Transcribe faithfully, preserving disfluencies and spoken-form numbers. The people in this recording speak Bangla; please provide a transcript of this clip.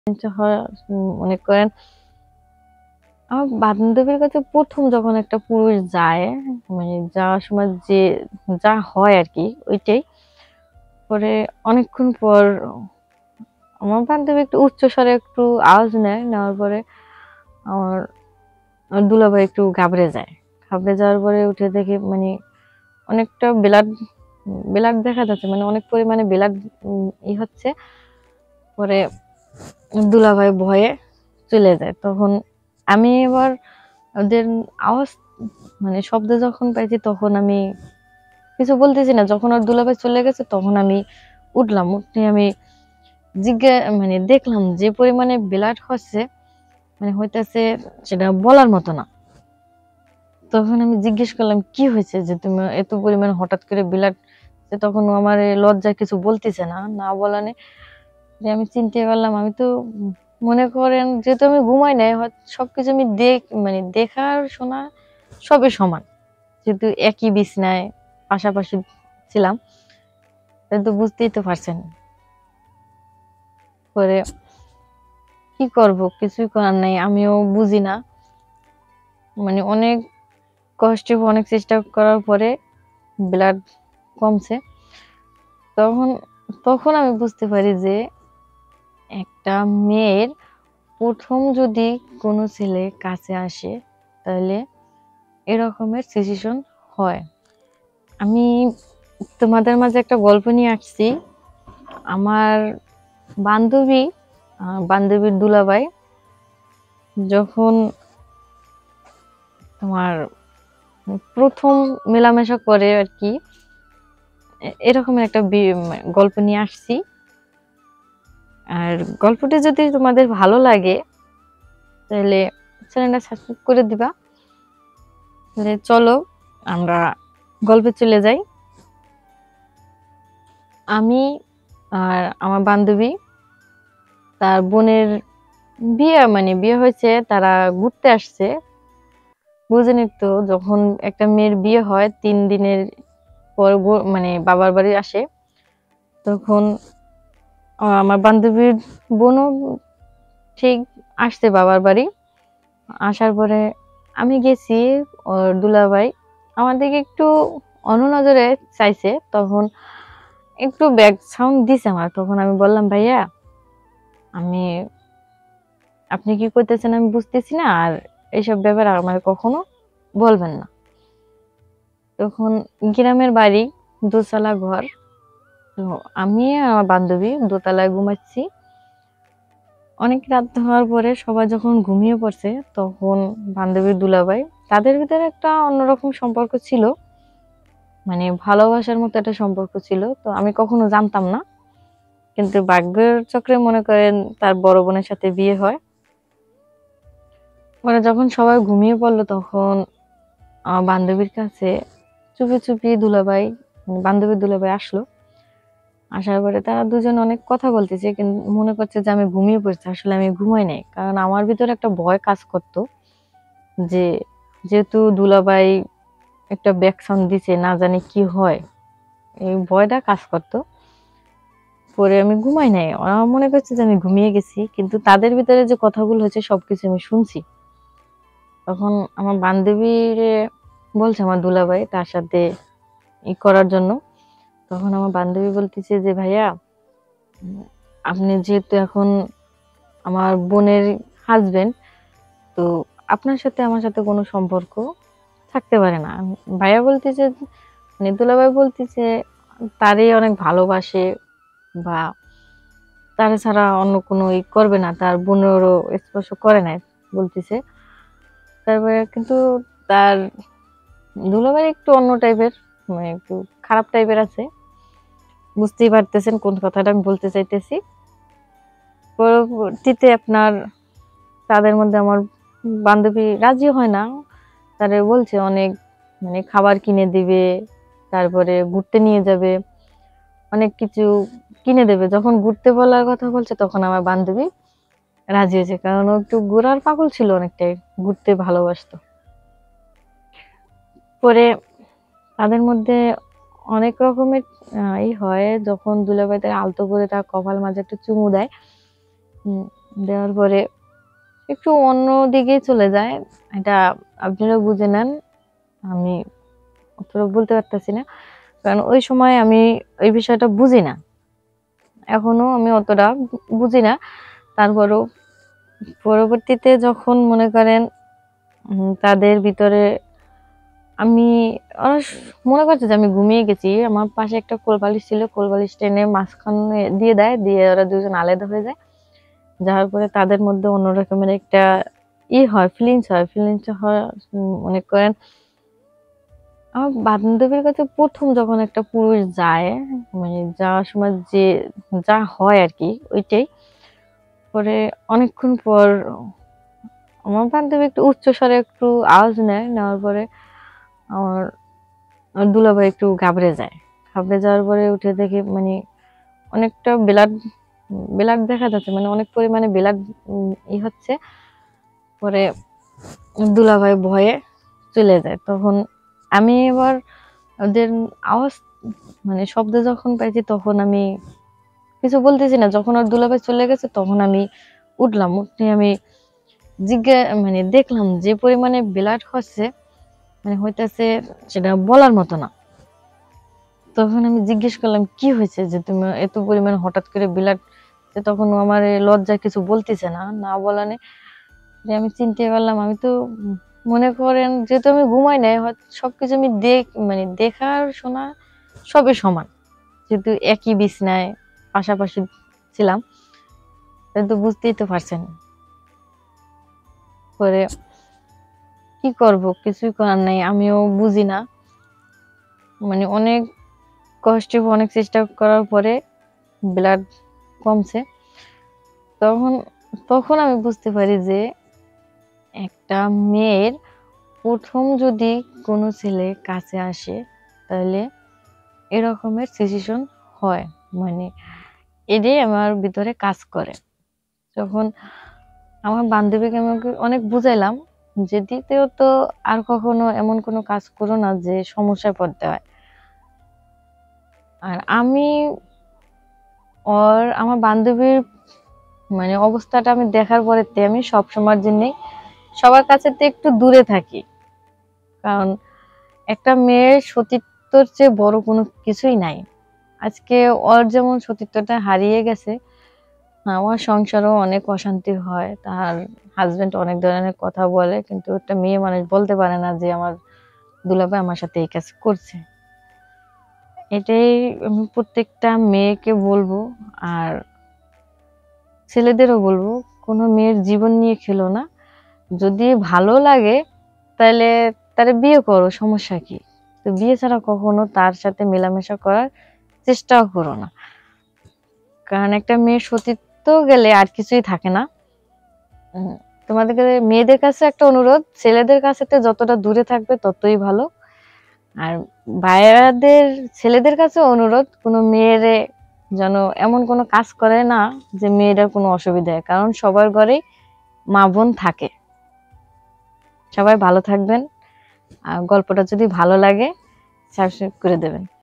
হয় মনে করেন আমার বান্ধবীর কাছে প্রথম যখন একটা পুরুষ যায়, মানে যাওয়ার সময় যে যা হয় আরকি ওইটাই। পরে অনেকক্ষণ পর আমার বান্ধবী একটু উচ্চস্বরে একটু আওয়াজ নেয়, নেওয়ার পরে আমার আমার দুলাভাই একটু ঘাবড়ে যায়। ঘাবড়ে যাওয়ার পরে উঠে দেখি মানে অনেকটা ব্লাড ব্লাড দেখা যাচ্ছে, মানে অনেক পরিমাণে ব্লাড ই হচ্ছে। পরে দুলাভাই ভয়ে চলে যায়। তখন আমি এবার ওদের আওয়াজ মানে শব্দ যখন পাইছি তখন আমি কিছু বলতেছি না। যখন ওর দুলাভাই চলে গেছে তখন আমি উঠলাম। উঠে আমি জিজ্ঞা মানে দেখলাম যে পরিমাণে ব্লাড হচ্ছে, মানে হইতেছে সেটা বলার মতো না। তখন আমি জিজ্ঞেস করলাম কি হয়েছে যে তুমি এত পরিমাণ হঠাৎ করে ব্লাড। তখন ও আমার লজ্জায় কিছু বলতেছে না, না বলানে যে আমি চিনতে পারলাম। আমি তো মনে করেন যেহেতু আমি ঘুমাই নাই, হয়তো সবকিছু আমি দেখ মানে দেখার শোনা সবই সমান, যেহেতু একই বিছনায় পাশাপাশি ছিলাম, তাই তো বুঝতেই তো পারছেন। পরে কি করব, কিছুই করার নাই, আমিও বুঝি না। মানে অনেক কষ্টে অনেক চেষ্টা করার পরে ব্লাড কমছে। তখন তখন আমি বুঝতে পারি যে একটা মেয়ের প্রথম যদি কোনো ছেলে কাছে আসে তাহলে এরকমের সিচুয়েশন হয়। আমি তোমাদের মাঝে একটা গল্প নিয়ে আসছি। আমার বান্ধবী বান্ধবীর দুলাভাই যখন তোমার প্রথম মেলামেশা করে আর কি, এরকমের একটা গল্প নিয়ে আসছি। আর গল্পটি যদি তোমাদের ভালো লাগে তাহলে চ্যানেলটা সাবস্ক্রাইব করে দিবা। তাহলে চলো আমরা গল্পে চলে যাই। আমি আর আমার বান্ধবী, তার বোনের বিয়ে মানে বিয়ে হয়েছে, তারা ঘুরতে আসছে। বুঝেনি তো, যখন একটা মেয়ের বিয়ে হয় তিন দিনের পর মানে বাবার বাড়ি আসে, তখন আমার বান্ধবীর বোনও ঠিক আসছে বাবার বাড়ি। আসার পরে আমি গেছি, ওর দুলাভাই আমার দিকে একটু অন্য নজরে চাইছে। তখন একটু ব্যাক সাউন্ড দিছে আমার। তখন আমি বললাম ভাইয়া আমি আপনি কি করতেছেন আমি বুঝতেছি না, আর এইসব ব্যাপারে আমার কখনো বলবেন না। তখন গ্রামের বাড়ি, দোতলা ঘর। তো আমি আর আমার বান্ধবী দোতলায় ঘুমাচ্ছি। অনেক রাত হওয়ার পরে সবাই যখন ঘুমিয়ে পড়ছে তখন বান্ধবীর দুলাভাই, তাদের ভিতরে একটা অন্যরকম সম্পর্ক ছিল, মানে ভালোবাসার মতো একটা সম্পর্ক ছিল। তো আমি কখনো জানতাম না, কিন্তু ভাগ্যের চক্রে মনে করেন তার বড় বোনের সাথে বিয়ে হয়। পরে যখন সবাই ঘুমিয়ে পড়লো তখন আমার বান্ধবীর কাছে চুপি চুপি দুলাভাই বান্ধবীর দুলাভাই আসলো। আসার পরে তারা দুজন অনেক কথা বলতেছে, কিন্তু মনে করছে যে আমি ঘুমিয়ে পড়ছি। আসলে আমি ঘুমাই নাই, কারণ আমার ভিতরে একটা ভয় কাজ করতো যে যেহেতু দুলাভাই একটা ব্যাক সাউন্ড দিছে, না জানি কি হয়, এই ভয়টা কাজ করতো। পরে আমি ঘুমাই নাই, ওরা মনে করছে যে আমি ঘুমিয়ে গেছি, কিন্তু তাদের ভিতরে যে কথাগুলো হচ্ছে সবকিছু আমি শুনছি। তখন আমার বান্ধবীর বলছে আমার দুলাভাই তার সাথে ই করার জন্য। তখন আমার বান্ধবী বলতেছে যে ভাইয়া আপনি যেহেতু এখন আমার বোনের হাজবেন্ড, তো আপনার সাথে আমার সাথে কোনো সম্পর্ক থাকতে পারে না। ভাইয়া বলতেছে মানে দুলাভাই বলতেছে তারই অনেক ভালোবাসে, বা তারা ছাড়া অন্য কোনো ই করবে না, তার বোনেরও স্পর্শ করে নাই বলতেছে। তারপরে কিন্তু তার দুলাভাই একটু অন্য টাইপের, মানে একটু খারাপ টাইপের আছে। বুঝতেই পারতেছেন কোন কথাটা আমি বলতে চাইতেছি। পরবর্তীতে আপনার তাদের মধ্যে আমার বান্ধবী রাজি হয় না। তারে বলছে অনেক মানে খাবার কিনে দিবে, তারপরে ঘুরতে নিয়ে যাবে, অনেক কিছু কিনে দেবে। যখন ঘুরতে বলার কথা বলছে তখন আমার বান্ধবী রাজি হয়েছে, কারণ ও একটু ঘোরার পাগল ছিল, অনেকটাই ঘুরতে ভালোবাসতো। পরে তাদের মধ্যে অনেক রকমের ই হয়, যখন দুলাভাই তার আলতো করে তার কপাল মাঝে একটা চুমু দেয়। দেওয়ার পরে একটু অন্য দিকে চলে যায়। এটা আপনারা বুঝে নেন, আমি অতটা বলতে পারতেছি না, কারণ ওই সময় আমি এই বিষয়টা বুঝি না, এখনো আমি অতটা বুঝি না। তারপরও পরবর্তীতে যখন মনে করেন তাদের ভিতরে আমি মনে করছে যে আমি ঘুমিয়ে গেছি, আমার পাশে একটা কোলবালিশ ছিল, কোলবালিশ টেনে মাঝখানে দিয়ে দেয়, দিয়ে ওরা দুজন আলাদা হয়ে যায়। যাওয়ার পরে তাদের মধ্যে অন্য রকমের একটা ই হয়, ফিলিংস হয়। ফিলিংস হয় মনে করেন আমার বান্ধবীর কাছে প্রথম যখন একটা পুরুষ যায়, মানে যাওয়ার সময় যে যা হয় আর কি ওইটাই। পরে অনেকক্ষণ পর আমার বান্ধবী একটু উচ্চ স্বরে একটু আওয়াজ নেয়, নেওয়ার পরে আমার দুলাভাই একটু ঘাবড়ে যায়। ঘাবড়ে যাওয়ার পরে উঠে দেখি মানে অনেকটা ব্লাড ব্লাড দেখা যাচ্ছে, মানে অনেক পরিমাণে ব্লাড ই হচ্ছে। পরে দুলাভাই ভয়ে চলে যায়। তখন আমি এবার ওদের আওয়াজ মানে শব্দ যখন পাইছি তখন আমি কিছু বলতেছি না। যখন ওর দুলাভাই চলে গেছে তখন আমি উঠলাম, উঠে আমি জিজ্ঞা মানে দেখলাম যে পরিমাণে ব্লাড হচ্ছে, মানে হইতেছে সেটা বলার মতো না। তখন আমি জিজ্ঞেস করলাম কি হয়েছে যে তুমি এত পরিমাণে হঠাৎ করে ব্লাড। তখন আমার লজ্জা কিছু বলতেছে না, না বলানে যে আমি চিনতে পারলাম। আমি তো মনে করেন যেহেতু আমি ঘুমাই নাই, সবকিছু আমি দেখ মানে দেখার শোনা সবই সমান, যেহেতু একই বিছনায় পাশাপাশি ছিলাম, তো বুঝতেই তো পারছেন। পরে কি করব, কিছুই করার নাই, আমিও বুঝি না। মানে অনেক কষ্টে অনেক চেষ্টা করার পরে ব্লাড কমছে। তখন তখন আমি বুঝতে পারি যে একটা মেয়ের প্রথম যদি কোনো ছেলে কাছে আসে তাহলে এরকমের সিচুয়েশন হয়, মানে এটাই আমার ভিতরে কাজ করে। যখন আমার বান্ধবীকে আমি অনেক বুঝাইলাম যে দ্বিতীয়ত আর কখনো এমন কোনো কাজ করো না যে সমস্যায় পড়তে হয়। আর আমি ওর আমার বান্ধবীর মানে অবস্থাটা আমি দেখার পরে আমি সব সময়ের জন্য সবার কাছে একটু দূরে থাকি, কারণ একটা মেয়ের সতীত্বর চেয়ে বড় কোনো কিছুই নাই। আজকে ওর যেমন সতীত্বটা হারিয়ে গেছে, আমার সংসারও অনেক অশান্তি হয়, তার হাজবেন্ড অনেক ধরনের কথা বলে, কিন্তু একটা মেয়ে মানুষ বলতে পারে না যে আমার দুলাভাই আমার সাথে এই কাজ করছে। এটাই আমি প্রত্যেকটা মেয়েকে বলবো, আর ছেলেদেরও বলবো, কোনো মেয়ের জীবন নিয়ে খেলো না। যদি ভালো লাগে তাহলে তারে বিয়ে করো, সমস্যা কি? তো বিয়ে ছাড়া কখনো তার সাথে মেলামেশা করার চেষ্টাও করো না, কারণ একটা মেয়ের সতীত্ব গেলে আর কিছুই থাকে না। তোমাদেরকে মেয়েদের কাছে একটা অনুরোধ, ছেলেদের কাছে যতটা দূরে থাকবে ততই ভালো। আর ভাইয়াদের ছেলেদের কাছে অনুরোধ, কোনো মেয়েরে যেন এমন কোনো কাজ করে না যে মেয়েটার কোনো অসুবিধা হয়, কারণ সবার ঘরেই মা বোন থাকে। সবাই ভালো থাকবেন, আর গল্পটা যদি ভালো লাগে সাবস্ক্রাইব করে দেবেন।